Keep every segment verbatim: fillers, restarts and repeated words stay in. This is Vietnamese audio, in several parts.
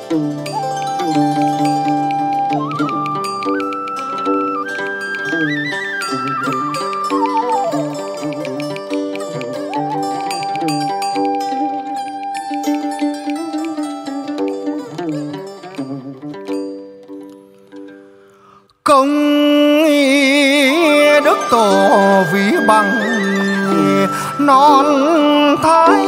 Công đức tổ ví bằng non thái,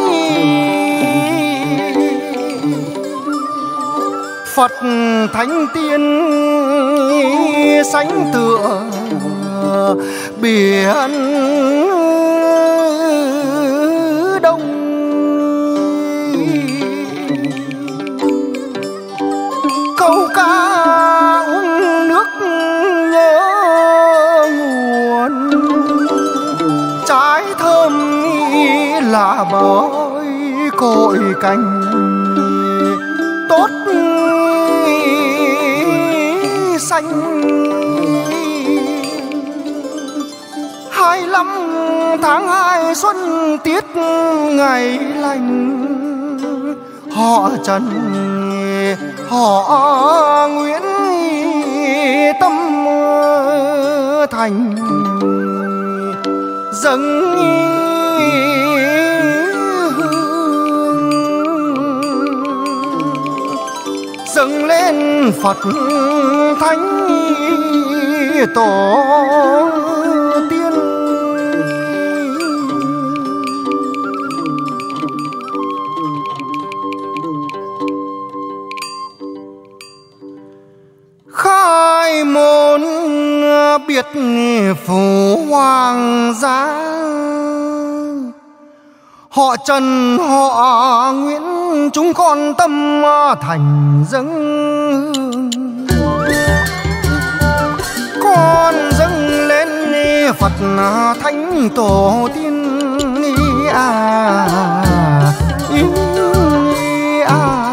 Phật thánh tiên sánh tựa biển đông. Câu ca uống nước nhớ nguồn, trái thơm là bói cội cành tốt xanh. Hai lăm tháng hai xuân tiết ngày lành, họ Trần họ Nguyễn tâm thành dâng hương, dâng lên Phật thánh tổ tiên. Khai môn biệt phủ hoàng gia, họ Trần họ Nguyễn chúng con tâm thành dâng hương. Con dâng lên Phật thánh tổ tiên à, ý, à.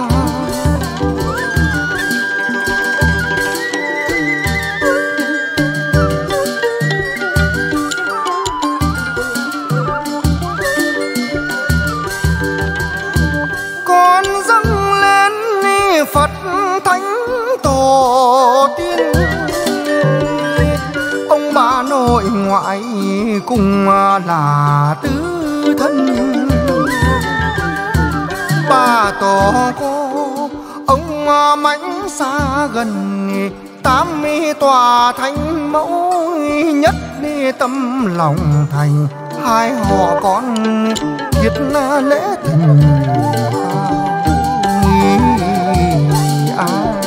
Con dâng lên Phật thánh tổ tiên, ông bà nội ngoại cùng là tứ thân. Bà tổ cô ông mãnh xa gần, tám mươi tòa thánh mẫu nhất tâm lòng thành. Hai họ con thiết lễ tình à.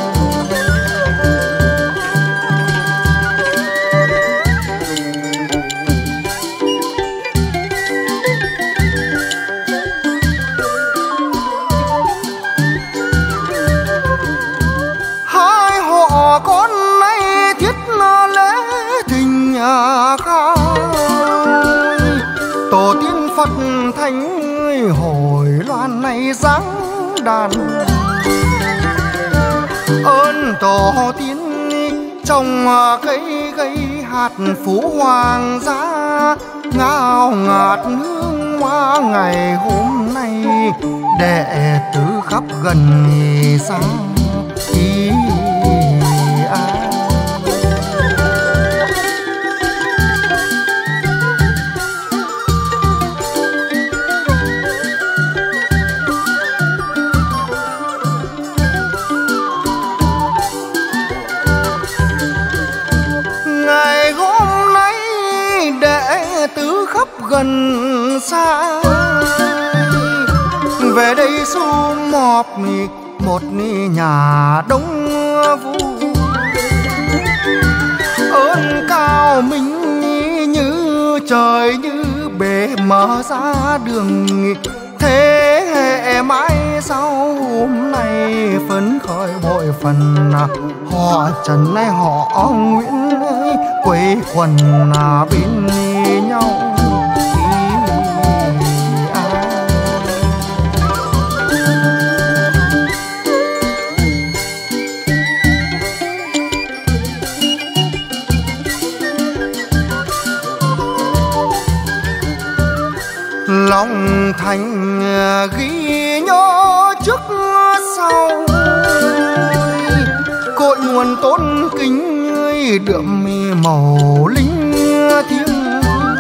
Hai họ con nay thiết lễ tình khai, tổ tiên Phật thánh hồi loan này giáng đàn. Ơn tổ tiên trồng cây gây hạt phú hoàng gia, ngào ngạt hương hoa ngày hôm nay đệ tử khắp gần xa ý à. Ngày hôm nay đệ tử khắp gần xa về đây sum họp một nhà đông vui. Ơn cao minh như trời như bể mở ra đường, thế hệ mãi sau hôm nay phấn khởi bội phần. Họ Trần này họ Nguyễn ơi quây quần bên nhau. Lòng thành ghi nhớ trước sau, luôn tôn kính ơi đượm màu lính thiêng.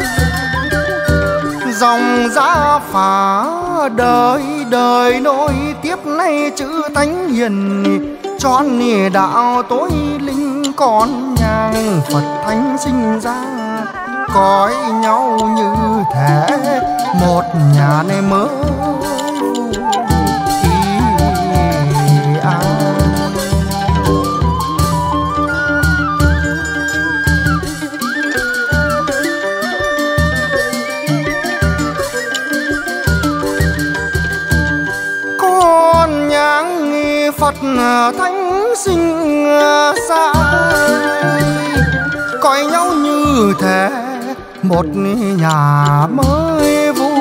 Dòng giá phá đời đời nối tiếp nay chữ thánh hiền, trọn đạo tối linh con nhang Phật thánh sinh ra, coi nhau như thể một nhà này mới Phật thánh sinh ra, coi nhau như thế một nhà mới vui,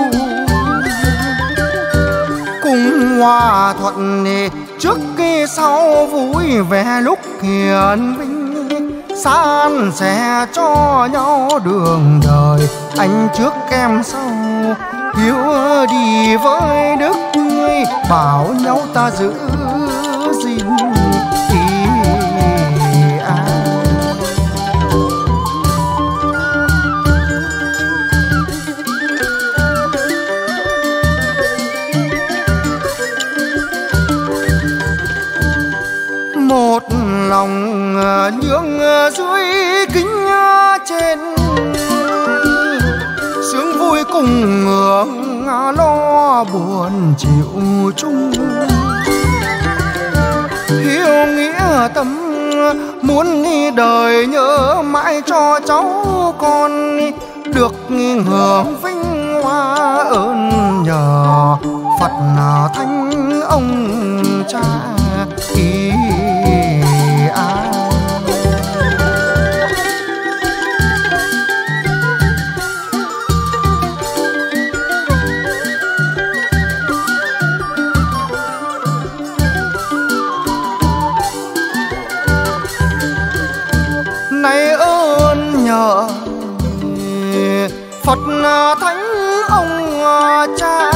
cùng hòa thuận trước kia sau vui vẻ lúc hiền vinh, san sẻ cho nhau đường đời anh trước em sau, hiếu đi với đức ngươi bảo nhau ta giữ gìn ý à. Một lòng nhường dưới kính trên, sướng vui cùng ngưỡng lo buồn chịu chung, hiếu nghĩa tâm muốn đời nhớ mãi cho cháu con được hưởng vinh hoa ơn nhờ Phật thánh ông cha ý à. Này ơn nhờ Phật thánh ông cha,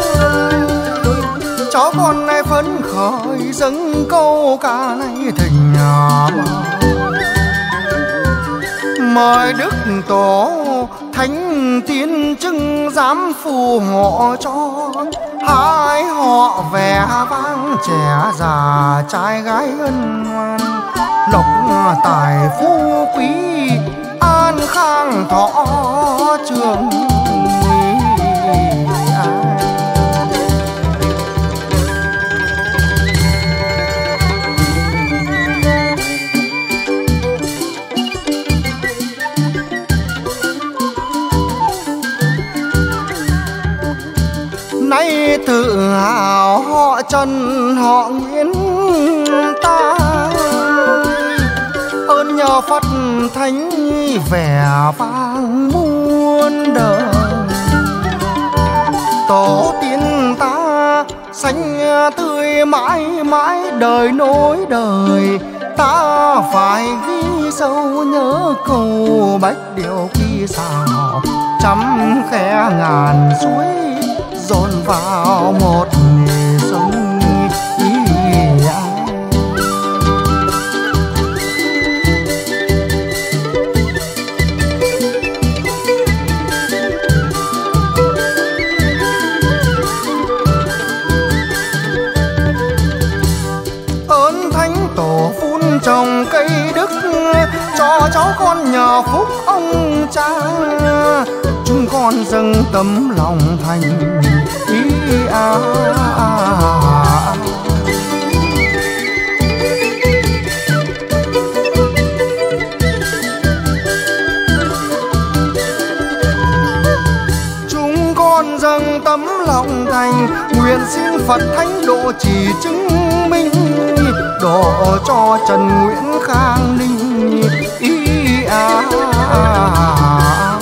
cháu con nay phấn khởi dâng câu ca này thành nhà mời đức tổ thánh tiên chứng giám phù hộ cho hai họ vẻ vang, trẻ già trai gái ân ngoan, lộc tài phú quý an khang thọ trường. Nay tự hào họ Trần họ Nguyễn ta, ơn nhờ Phật thánh vẻ vang muôn đời, tổ tiên ta xanh tươi mãi mãi đời nối đời, ta phải ghi sâu nhớ câu bách điệu kỳ xào, trăm khe ngàn suối dồn vào một sông ý ai. Ơn thánh tổ phun trồng cây đức cho cháu con nhờ phúc ông cha, chúng con dâng tấm lòng thành ý à, à, à. Chúng con dâng tấm lòng thành nguyện xin Phật thánh độ trì chứng minh, độ cho Trần Nguyễn Khang Ninh ý à, à, à.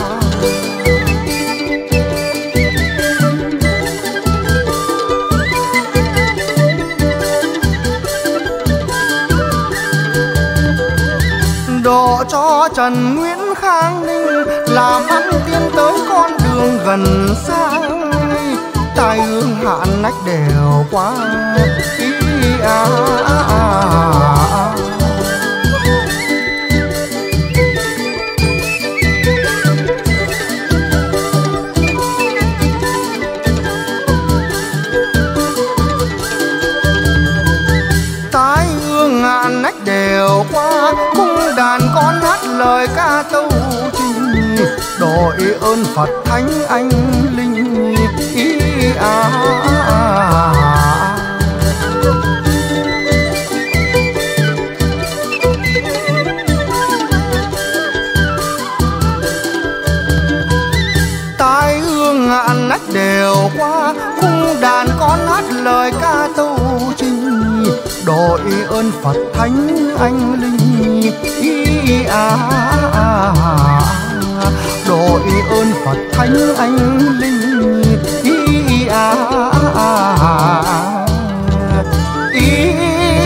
Độ cho Trần Nguyễn Khang Ninh làm ăn tiến tới con đường gần xa, tai ương hạn nách đều qua ý à, à, à, à. đội ơn Phật thánh anh linh ý à, à, à. Tai ương ngạn nách đều qua khung đàn con hát lời ca tâu trình đội ơn Phật thánh anh linh ý à, à, à. Đội ơn Phật thánh anh linh ý à, à, à. Ý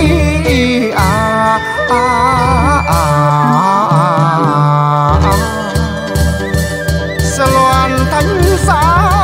à, à, à, à. Loan thánh giá